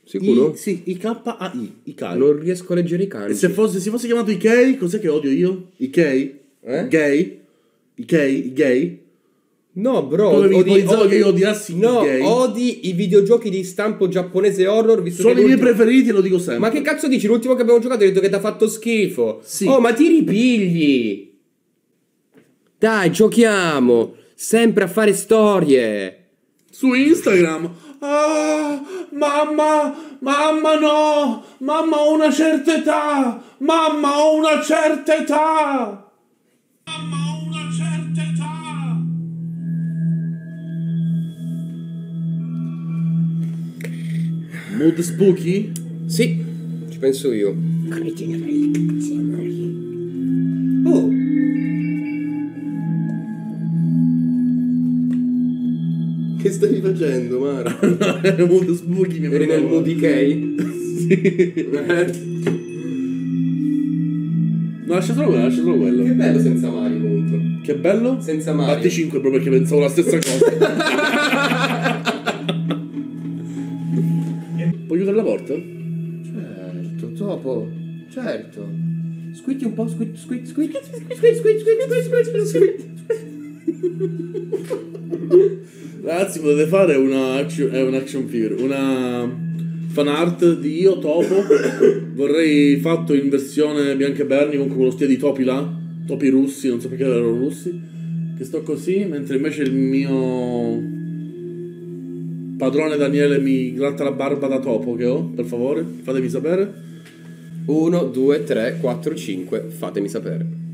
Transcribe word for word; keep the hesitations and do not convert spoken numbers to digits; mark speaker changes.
Speaker 1: Sicuro?
Speaker 2: I, sì, I K A I. Ikai.
Speaker 1: Non riesco a leggere i
Speaker 2: E
Speaker 1: kanji.
Speaker 2: se fosse, si fosse chiamato Ikei, cos'è che odio io? Ikei?
Speaker 1: Eh?
Speaker 2: Gay? Ikei? I gay?
Speaker 1: No, bro,
Speaker 2: Tu avevi
Speaker 1: odi,
Speaker 2: ipotizzato
Speaker 1: odi-
Speaker 2: che io odiassi i
Speaker 1: no,
Speaker 2: gay?
Speaker 1: odi i videogiochi di stampo giapponese horror, visto
Speaker 2: Sono
Speaker 1: che
Speaker 2: i miei
Speaker 1: l'ultimo-
Speaker 2: preferiti e lo dico sempre.
Speaker 1: Ma che cazzo dici? L'ultimo che abbiamo giocato hai detto che ti ha fatto schifo.
Speaker 2: Sì.
Speaker 1: Oh, ma ti ripigli. Dai, giochiamo. Sempre a fare storie.
Speaker 2: Su Instagram. Ah, mamma, mamma no, mamma ho una certa età, mamma ho una certa età. Mamma ho una certa età. Mood spooky?
Speaker 1: Sì, ci penso io. Oh. Che stavi facendo, Mara?
Speaker 2: No, era mood spooky. Mi
Speaker 1: Eri nel
Speaker 2: sembrava.
Speaker 1: mood Ikei?
Speaker 2: Sì. No, lascia solo quello, lascia solo quello.
Speaker 1: Che bello senza mani comunque.
Speaker 2: Che bello?
Speaker 1: Senza Mario.
Speaker 2: Batti cinque proprio perché pensavo la stessa cosa. Puoi chiudere la porta?
Speaker 1: Certo, dopo. Certo. Squitti un po', squit, squit, squit, squit, squit, squit, squit, squit, squit, squit.
Speaker 2: Ragazzi, potete fare una action, è un action figure, una fan art di io topo. Vorrei fatto in versione Bianca e Bernie con quello stile di topi là, topi russi, non so perché erano russi, che sto così, mentre invece il mio padrone Daniele mi gratta la barba da topo che ho, per favore, fatemi sapere.
Speaker 1: uno, due, tre, quattro, cinque, fatemi sapere.